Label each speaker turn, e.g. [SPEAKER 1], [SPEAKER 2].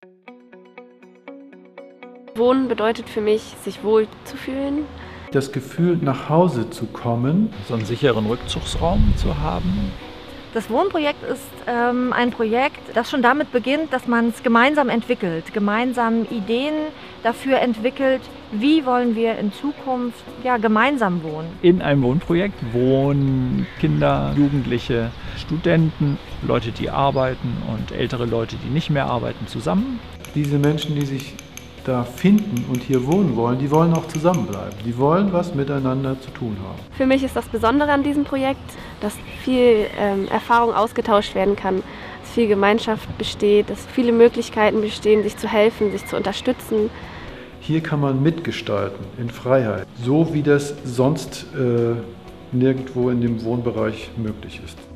[SPEAKER 1] Wohnen bedeutet für mich, sich wohlzufühlen.
[SPEAKER 2] Das Gefühl, nach Hause zu kommen.
[SPEAKER 3] So einen sicheren Rückzugsraum zu haben.
[SPEAKER 4] Das Wohnprojekt ist ein Projekt, das schon damit beginnt, dass man es gemeinsam entwickelt, gemeinsam Ideen dafür entwickelt, wie wollen wir in Zukunft gemeinsam wohnen.
[SPEAKER 3] In einem Wohnprojekt wohnen Kinder, Jugendliche, Studenten, Leute, die arbeiten und ältere Leute, die nicht mehr arbeiten, zusammen.
[SPEAKER 2] Diese Menschen, die sich da finden und hier wohnen wollen, die wollen auch zusammenbleiben. Die wollen was miteinander zu tun haben.
[SPEAKER 1] Für mich ist das Besondere an diesem Projekt, dass viel Erfahrung ausgetauscht werden kann, dass viel Gemeinschaft besteht, dass viele Möglichkeiten bestehen, sich zu helfen, sich zu unterstützen.
[SPEAKER 2] Hier kann man mitgestalten, in Freiheit, so wie das sonst nirgendwo in dem Wohnbereich möglich ist.